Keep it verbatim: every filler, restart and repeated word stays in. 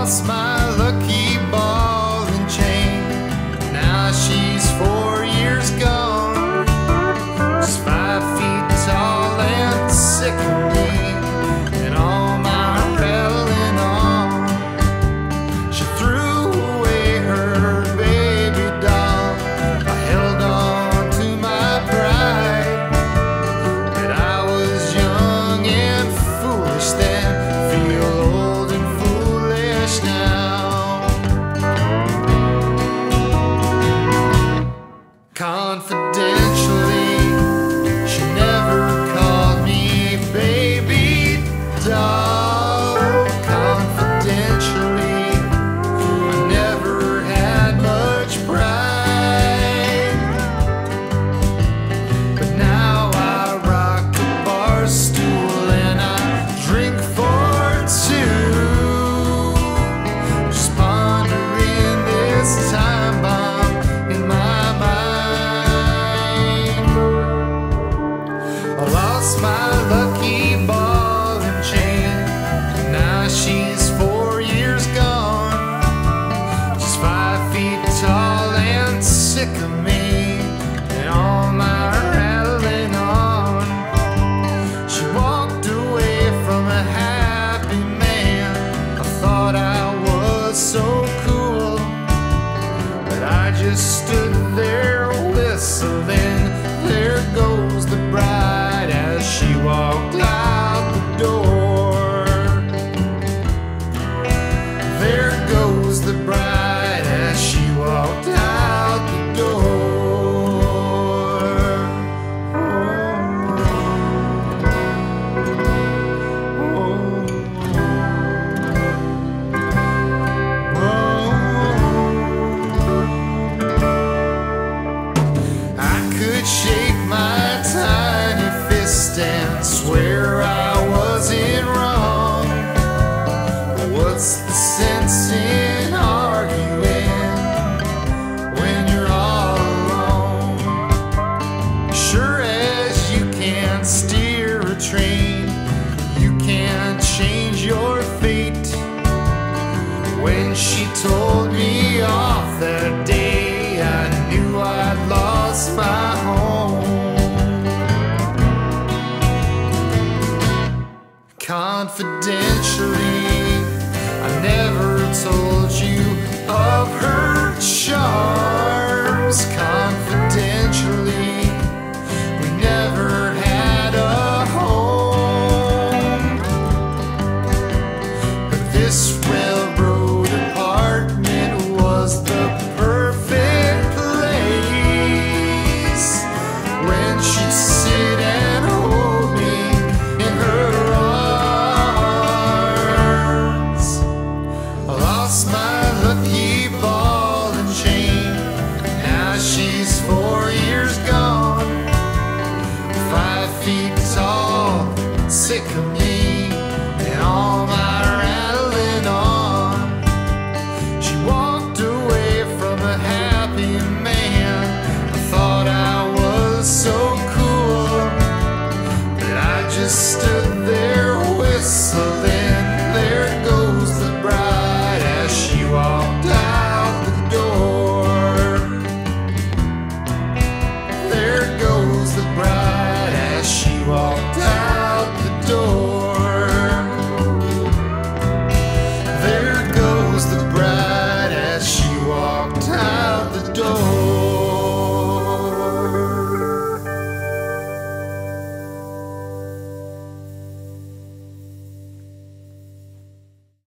lost my lucky ball and chain. Now she's four years gone, just five feet tall and sick of me and all my rattling on. She threw away her baby doll. I held on to my pride, but I was young and foolish then, feel old and foolish now. Confidentially, she never called me baby doll. Confidentially, I never had much pride, but now I rock a bar stool and I drink for two, just pondering this time bomb in my mind. I lost my lucky ball and chain. Now she's four years gone, just five feet tall and sick of me and all my rattling on. She walked away from a happy man. I thought I was so cool, but I just stood there whistling. There goes the bride as she walked out the door. There goes the bride as she walked out the door. I could shake my tiny fist and swear I wasn't wrong. What's the sense in arguing when you're all alone? Sure as you can't steer a train, you can't change your fate. When she told me off that day, I knew I'd lost my